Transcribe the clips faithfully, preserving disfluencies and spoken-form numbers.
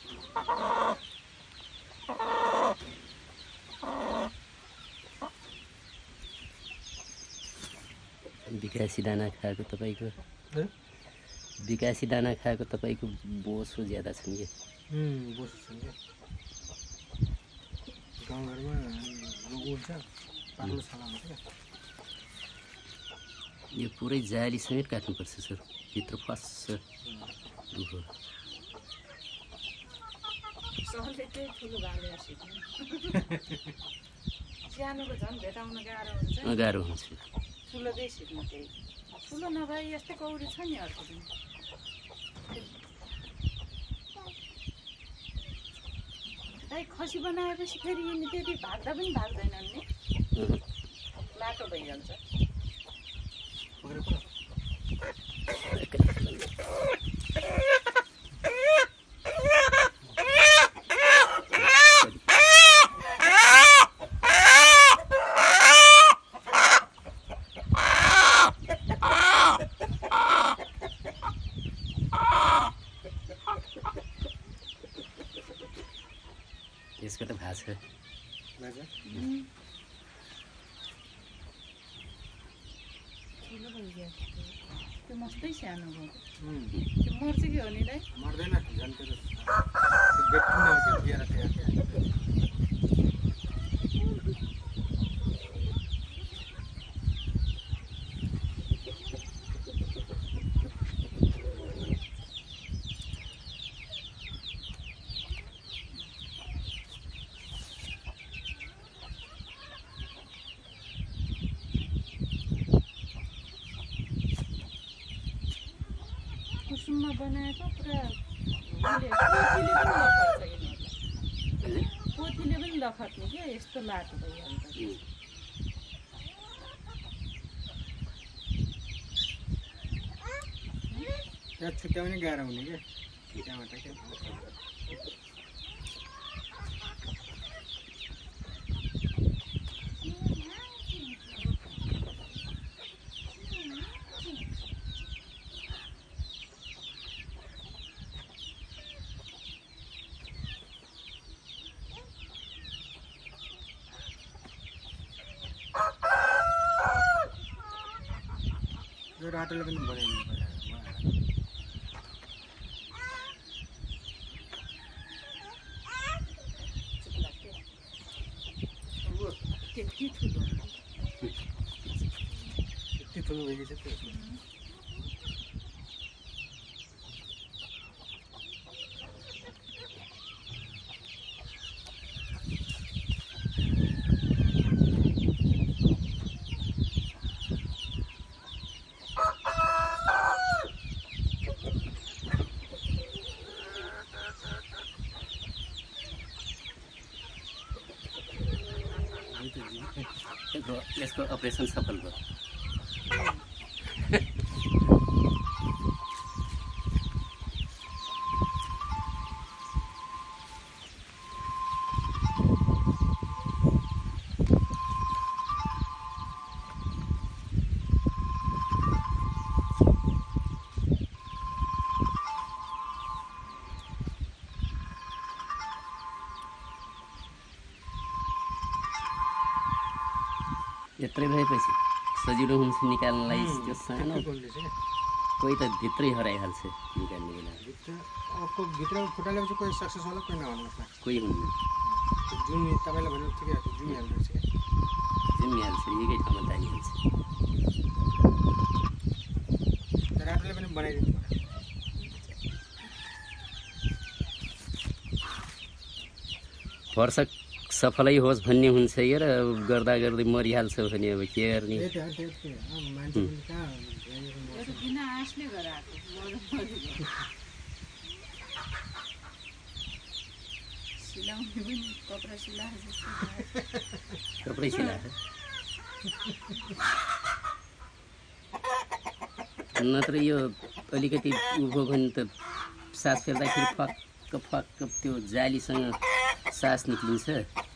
विकासी दाना खाएको तपाईको विकासी दाना खाएको तपाईको बोसो ज्यादा छन् के बोसो छन् के गाउँघरमा रोग हुन्छ पाठशाला हुन्छ के यो पुरै जाली समेत काट्नुपर्छ सर भित्र फस्छ दुखो सहरले चाहिँ ठुलो गाले सिक्नु सानोको झन् भेटाउन गाह्रो हुन्छ गाह्रो हुन्छ ठुलो चाहिँ सिक्नु त्यही ठुलो नभए यस्तै कौडी छ नि अर्को दिन दाइ खसी बनाएपछि फेरि यिनी त्यति भाग्दा पनि भाग्दैनन् नि लाटो भइहाल्छ यसको त भाष छ त्यो मस्तै सानो भयो त्यो मर्छ कि हो नि दाइ मर्दैन झन् त्यो बेच्नु के लिएर त्यो कुसुममा बनाएको पुरा पोथीले पनि लखट्ने क्या यस्तो लाटो भइहाल्छ त्यहाँ छुट्याउने गाह्रो हुने क्या त्यहाँबाट क्या यो राटोले पनि बनाइदिनु पर्यो त्यति ठुलो यति ठुलो भइसक्यो त्यो यसको अपरेसन सफल भयो यत्रै भएपछि सजिलो हुन्छ निकाल्नलाई त्यो सानो कोही त भित्रै हराइहाल्छ निकाल्ने बेला अर्को भित्र फुटालेपछि कोही सक्सेस होला कोही नहोला कोही हुन्न जुन तपाईँले भनेको ठिकै हो जुमिहाल्दो रहेछ क्या जुमिहाल्छ एकै ठाउँमा दानिहाल्छ राटोले पनि बनाइदिनु वर्ष सफलै होस् भन्ने हुन्छ या र गर्दा गर्दै मरिहाल्छ भने अब के गर्ने बिना आँसले गराएको सिलाउने पनि कपडा सिलाएको कपडै सिलाएको नत्र यो अलिकति उभो भने त सास फेर्दाखेरि फक्क फक्क त्यो जालीसँग सास निक्लिन्छ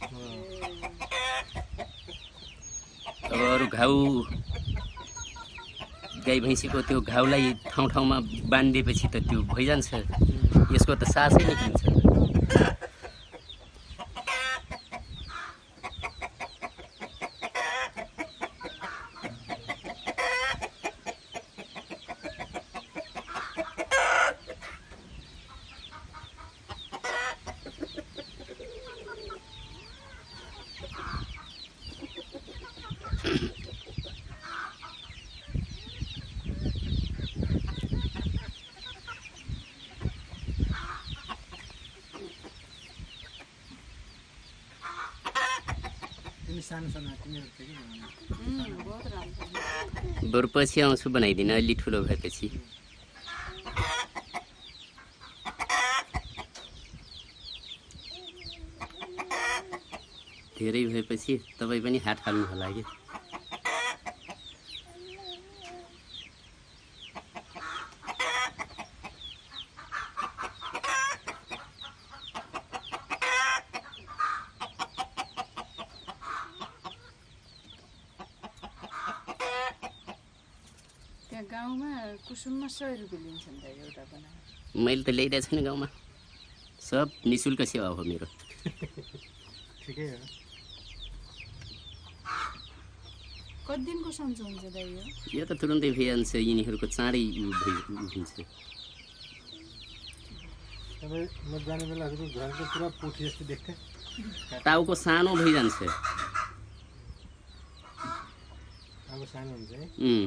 अब अरू घाउ गाई भैँसीको त्यो घाउलाई ठाउँ ठाउँमा बाँधिदिएपछि त त्यो भइजान्छ यसको त सासै निक्लिन्छ सानो सानो तिमीहरू के के बहुत राम्रो बरु पछि आउँछु बनाइदिन अलि ठुलो भएपछि धेरै भएपछि तपाईँ पनि हात हाल्नु होला कि गाउँमा कुसुममा सय रुपियाँ लिन्छन् त एउटा बनाएर मैले त ल्याइरहेको छैन गाउँमा सब निःशुल्क सेवा हो मेरो ठिकै हो कति दिनको सन्चो हुन्छ दाइ यो यो त तुरुन्तै भइहाल्छ यिनीहरूको चाँडै हुन्छ तपाईँ म जाने बेला घरको पुरा पोथी जस्तो देख्थेँ टाउको सानो भइजान्छ अब सानो हुन्छ है उम्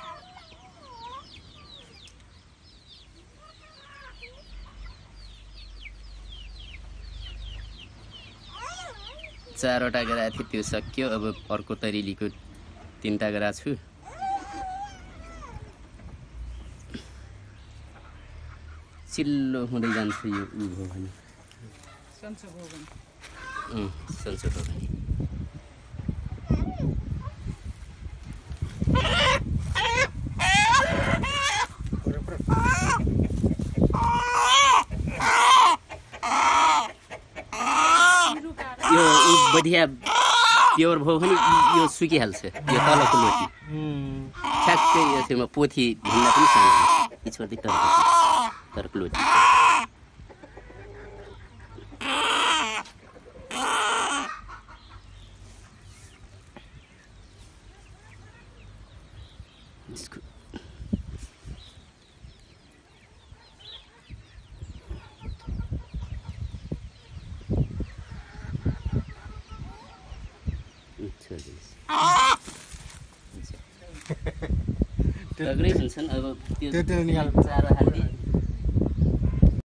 चारवटा गराएको थिएँ त्यो सक्यो अब अर्को तरिलीको तिनवटा गराएको छु चिल्लो हुँदै जान्छ यो उ हो भने सन्चो भयो भने अँ सन्चो भयो भने यो बधिया प्योर भयो भने यो सुकिहाल्छ यो तलको लोटी ठ्याक्कै यसमा पोथी भन्दा पनि सानो यी छोड्दै तर्को तर्को लोटी तग्रै हुन्छन् अब त्यो त्यो त्यो निकाल चारो हाल्दै